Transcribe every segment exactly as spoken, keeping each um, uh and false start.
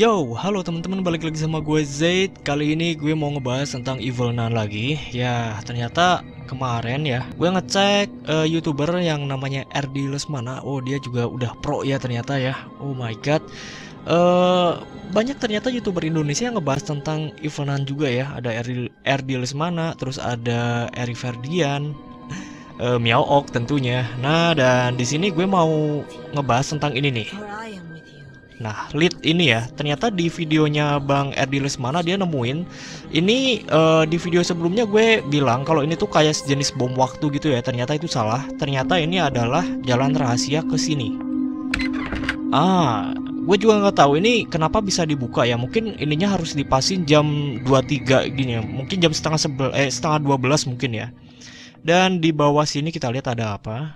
Yo, halo teman-teman, balik lagi sama gue Zaid. Kali ini gue mau ngebahas tentang Evil Nun lagi. Ya, ternyata kemarin ya gue ngecek uh, YouTuber yang namanya R D Lesmana. Oh, dia juga udah pro ya ternyata ya. Oh my god. Uh, banyak ternyata YouTuber Indonesia yang ngebahas tentang Evil Nun juga ya. Ada R D Lesmana, terus ada Eri Ferdian, uh, Miao Ok tentunya. Nah, dan di sini gue mau ngebahas tentang ini nih. Nah, lead ini ya, ternyata di videonya Bang R D Lesmana dia nemuin ini. Uh, di video sebelumnya gue bilang kalau ini tuh kayak sejenis bom waktu gitu ya. Ternyata itu salah. Ternyata ini adalah jalan rahasia ke sini. Ah, gue juga nggak tahu ini kenapa bisa dibuka ya. Mungkin ininya harus dipasin jam dua puluh tiga gini ya. Mungkin jam setengah sebel eh setengah dua belas mungkin ya. Dan di bawah sini kita lihat ada apa.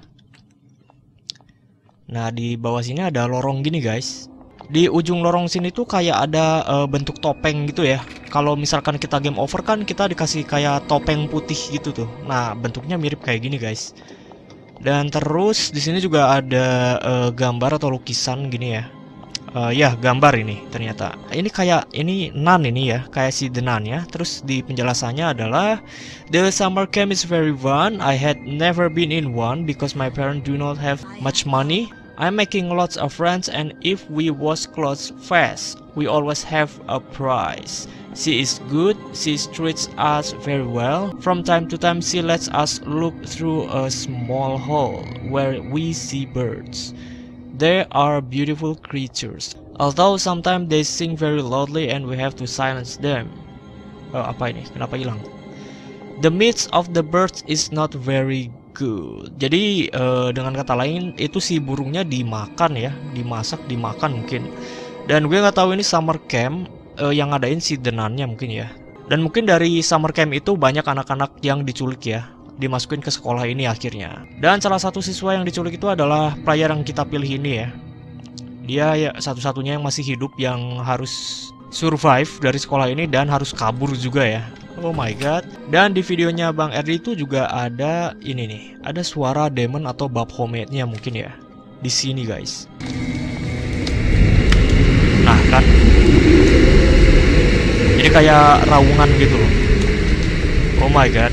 Nah, di bawah sini ada lorong gini, guys. Di ujung lorong sini tuh kayak ada uh, bentuk topeng gitu ya. Kalau misalkan kita game over kan kita dikasih kayak topeng putih gitu tuh. Nah, bentuknya mirip kayak gini, guys. Dan terus di sini juga ada uh, gambar atau lukisan gini ya. Uh, ya, gambar ini ternyata. Ini kayak ini nun ini ya, kayak si The Nun ya. Terus di penjelasannya adalah the summer camp is very fun. I had never been in one because my parents do not have much money. I'm making lots of friends, and if we was close fast, we always have a prize. She is good, she treats us very well. From time to time she lets us look through a small hole where we see birds. They are beautiful creatures, although sometimes they sing very loudly and we have to silence them. Oh, apa ini? Kenapa hilang? The meat of the birds is not very good. Jadi uh, dengan kata lain itu si burungnya dimakan ya, dimasak, dimakan mungkin. Dan gue nggak tahu ini summer camp uh, yang ngadain si The Nun-nya mungkin ya. Dan mungkin dari summer camp itu banyak anak-anak yang diculik ya, dimasukin ke sekolah ini akhirnya. Dan salah satu siswa yang diculik itu adalah player yang kita pilih ini ya. Dia ya satu-satunya yang masih hidup yang harus survive dari sekolah ini dan harus kabur juga ya. Oh my god. Dan di videonya Bang Erdi itu juga ada ini nih, ada suara demon atau Baphomet-nya mungkin ya. Di sini, guys. Nah, kan. Jadi kayak raungan gitu loh. Oh my god.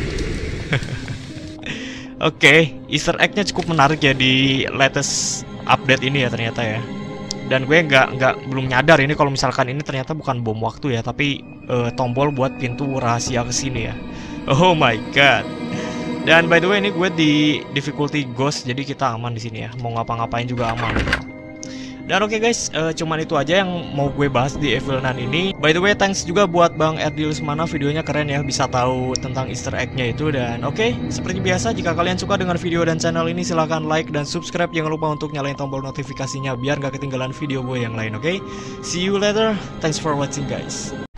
Oke, okay, Easter egg-nya cukup menarik ya di latest update ini ya ternyata ya. Dan gue nggak nggak belum nyadar ini kalau misalkan ini ternyata bukan bom waktu ya, tapi uh, tombol buat pintu rahasia ke sini ya. Oh my god. Dan by the way ini gue di difficulty ghost, jadi kita aman di sini ya. Mau ngapa-ngapain juga aman. Dan oke okay guys, uh, cuman itu aja yang mau gue bahas di Evil Nun ini. By the way, thanks juga buat Bang R D Lesmana, videonya keren ya, bisa tahu tentang Easter egg-nya itu. Dan oke, okay, seperti biasa jika kalian suka dengan video dan channel ini silahkan like dan subscribe. Jangan lupa untuk nyalain tombol notifikasinya biar gak ketinggalan video gue yang lain. Oke, okay? See you later. Thanks for watching guys.